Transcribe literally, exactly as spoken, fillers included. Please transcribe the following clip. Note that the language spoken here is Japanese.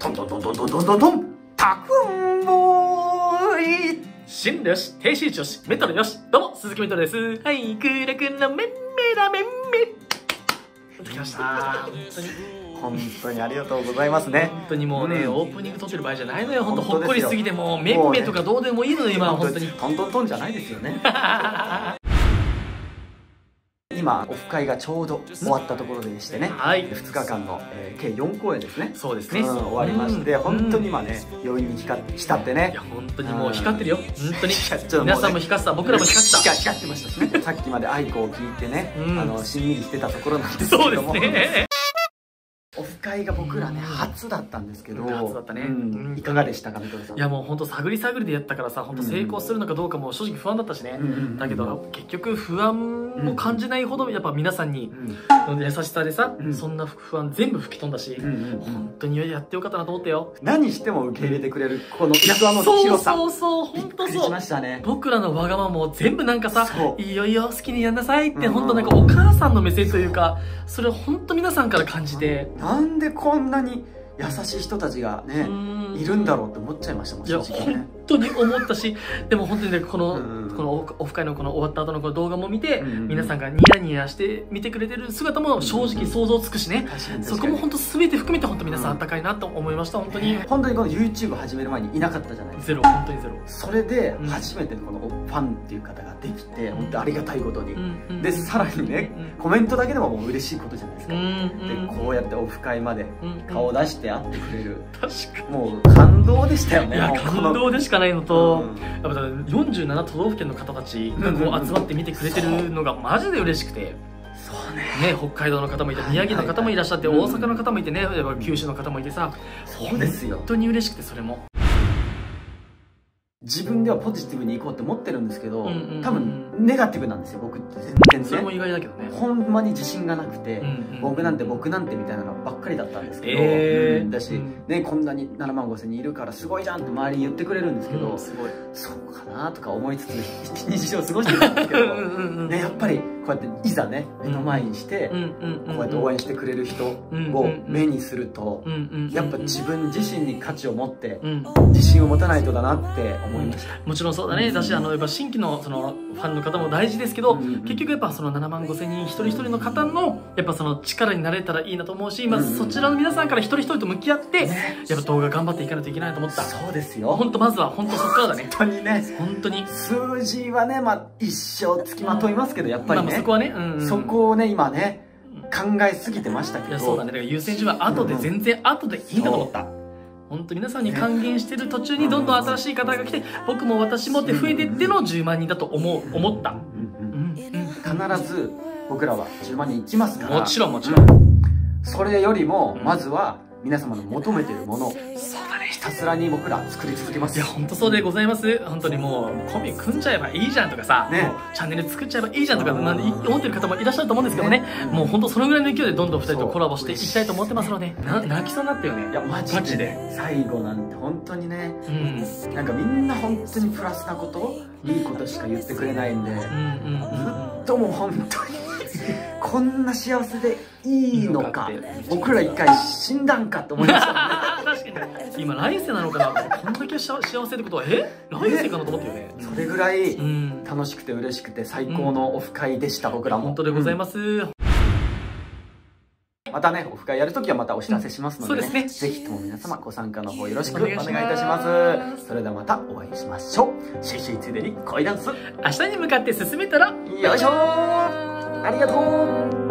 トントントントントントントントン、タクンボーイ。 進路よし、停止位置よし、メトロよし。どうも、鈴木メトロです。はい、クーラくんのめんめだめんめ。できました。本当に。 本当にありがとうございますね。 本当にもうね、 うん、 オープニング撮ってる場合じゃないのよ。本当ほっこりすぎてもう、めんめとかどうでもいいのよ、今は本当に。 トントントンじゃないですよね。今オフ会がちょうど終わったところでしてね、はい、ふつかかんの、えー、計よんこうえんですね。 そうですね、 うん、終わりまして、うん、本当に今ね余韻に浸ってね。 いや本当にもう光ってるよ、本当に。皆さんも光ってた、僕らも光ってた。 光ってましたしね。さっきまで愛子を聞いてね、うん、あのしんみりしてたところなんですけども。そうですね。オフ会が僕らね初だったんですけど、 初だったね。 いかがでしたか、メトロさん。 いやもう本当探り探りでやったからさ、本当成功するのかどうかも正直不安だったしね。だけど結局不安も感じないほどやっぱ皆さんに優しさでさ、そんな不安全部吹き飛んだし、本当にやってよかったなと思ったよ。 何しても受け入れてくれるこの器の広さ。 そうそうそう、本当そう。 しましたね。 僕らのわがままも全部なんかさ、いいよいいよ好きにやんなさいって、本当なんかお母さんの目線というか、それを本当皆さんから感じて、 なんでこんなに優しい人たちがねいるんだろうって思っちゃいましたもん。 いや本当に思ったし、でも本当にね、このこのオフ会のこの終わった後のこの動画も見て、皆さんがニヤニヤして見てくれてる姿も正直想像つくしね。そこも本当全て含めて本当皆さんあったかいなと思いました。本当に本当にこの ユーチューブ 始める前にいなかったじゃないですか。 ゼロ、本当にゼロ。 それで初めてこのファンっていう方ができて、本当ありがたいことに。でさらにね、コメントだけでももう嬉しいことじゃないですか。でこうやってオフ会まで顔を出して会ってくれる、確かもう感動でしたよね。 いや感動でしかないのと、やっぱよんじゅうなな都道府県の方たちがこう集まって見てくれてるのがマジで嬉しくて。 そうね。 ね、北海道の方もいて、宮城の方もいらっしゃって、大阪の方もいてね、やっぱ九州の方もいてさ、 そうですよ。 本当に嬉しくて、それも。 自分ではポジティブにいこうって思ってるんですけど、多分ネガティブなんですよ、僕って全然ね。 それも意外だけどね。 ほんまに自信がなくて、僕なんて僕なんてみたいなのばっかりだったんですけど、だし、ね、こんなにななまんごせんにんいるからすごいじゃんって周りに言ってくれるんですけど、そうかなとか思いつつ日常を過ごしてるんですけど、ね、やっぱりこうやっていざね、目の前にして、こうやって応援してくれる人を目にすると、やっぱ自分自身に価値を持って、自信を持たないとだなって思いました。 もちろんそうだね。だし、あのやっぱ新規のそのファンの方も大事ですけど、結局やっぱそのななまんごせんにん一人一人の方のやっぱその力になれたらいいなと思うし、まあそちらの皆さんから一人一人と向き合って、やっぱ動画頑張っていかないといけないと思った。 そうですよ。 本当まずは本当そこからだね。 本当にね。 本当に。 数字はね、まあ一生つきまといますけど、やっぱりね。 そこはね。 そこをね今ね考えすぎてましたけど。 いやそうだね。だから優先順位は後で全然後でいいんだと思った。本当皆さんに還元してる途中にどんどん新しい方が来て、僕も私もって増えてってのじゅうまんにんだと思う思った。 必ず僕らはじゅうまんにんいきますから。 もちろんもちろん。 それよりもまずは皆様の求めているもの、ひたすらに僕ら作り続けます。 いや本当そうでございます。本当にもうコンビ組んじゃえばいいじゃんとかさ、ね、チャンネル作っちゃえばいいじゃんとかなんで思ってる方もいらっしゃると思うんですけどね、もう本当そのぐらいの勢いでどんどんふたりとコラボしていきたいと思ってますので、泣きそうになったよね。 いやマジで最後なんて本当にね、なんかみんな本当にプラスなこと、いいことしか言ってくれないんで、ずっともう本当にこんな幸せでいいのか、僕ら一回死んだんかって思いましたね。 確かに今来世なのかな、こんだけ幸せってことはえ来世かなと思ったよね。 それぐらい楽しくて嬉しくて最高のオフ会でした、僕らも。 本当でございます。 またねオフ会やるときはまたお知らせしますのでね、ぜひとも皆様ご参加の方よろしくお願いいたします。それではまたお会いしましょう。シーシーついでに恋ダンス明日に向かって進めたらよいしょー。ありがとう。